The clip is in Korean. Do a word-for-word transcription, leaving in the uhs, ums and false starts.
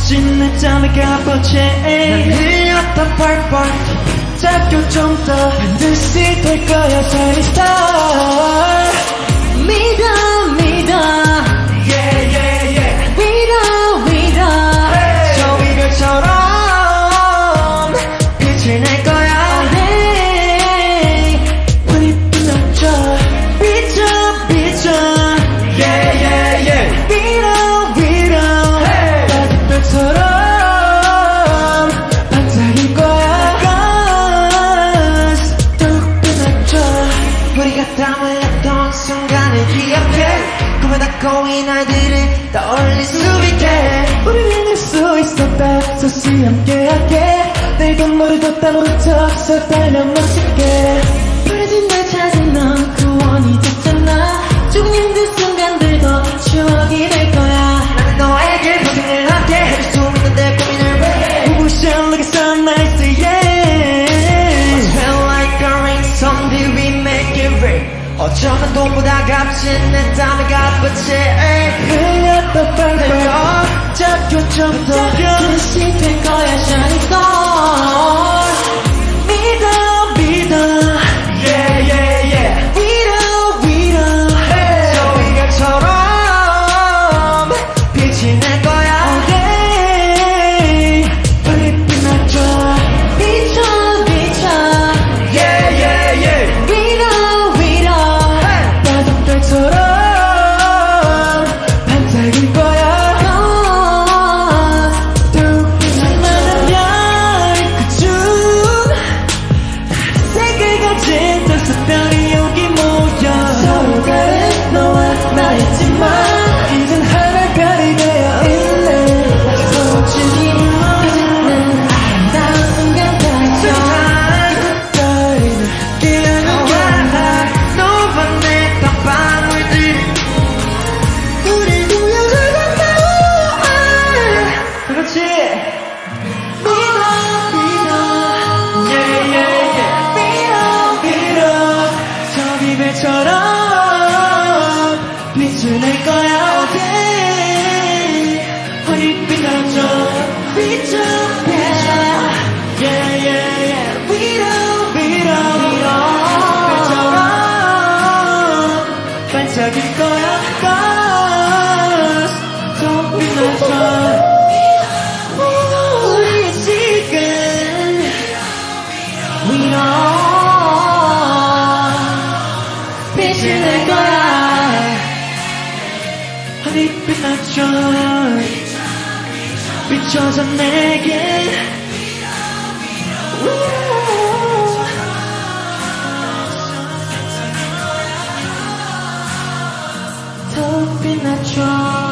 비친 내 잠에가 뻗지 난 흘렸다 펄펄 잡혀 좀 더 반드시 될 거야 shining star 믿어 믿어 yeah yeah yeah 믿어 믿어 hey. 저 이별처럼 빛을 낼 거야 hey. 불이 빛나죠 비춰 비춰 yeah yeah yeah 믿어 믿어 hey. 따뜻한 별처럼 반짝일 거야 cause 더욱 빛나죠 우리가 땀흘렸던 순간을 기억해 꿈에 닿고 이 날들을 떠올릴 수 있게 우린 해낼 수 있었다 서시 함께하게 내일도 모르도 땀으로 젖어 달면 멋지게 버려진 날 찾은 넌 구원이 됐잖아 조금 힘든 순간들도 추억이 될 거야 나는 너에게 고생을 함께 해줄 수 있는 내 고민을 왜 We will share like a sunrise yeah Smell like a rain someday we make it rain 어쩌면 돈보다 값진 내 땀에 갚았지 흘렸다 펄펄 잡혀 좀 더 빛이 될 거야 shining star 믿어 믿어 yeah yeah yeah 믿어 믿어 hey. 저 이별처럼 빛이 낼 거야 okay. 빨리 빛나줘 비춰 비춰 yeah yeah yeah 믿어 믿어 hey. 따뜻한 별처럼 반짝일 거야 별이 여기 모여 서로 다른 너와 나였지만 이젠 하나의 별이 되어 있네 소중히 는 아름다운 순간까지 떨리는 기억은 가라 너와 내 땀방울들 우리 구역을 간다고 그렇지 믿어 믿어 yeah yeah yeah 이별처럼 빛을 낼 거야 okay. 허리빛 나죠 비춰 비춰 yeah yeah yeah 위로 위로 위로 이별처럼 반짝일 거야 cause 더 빛나죠 우리 지금 위로 빛을 낼 거야 허리빛 나죠 비춰서 내게 더 빛나죠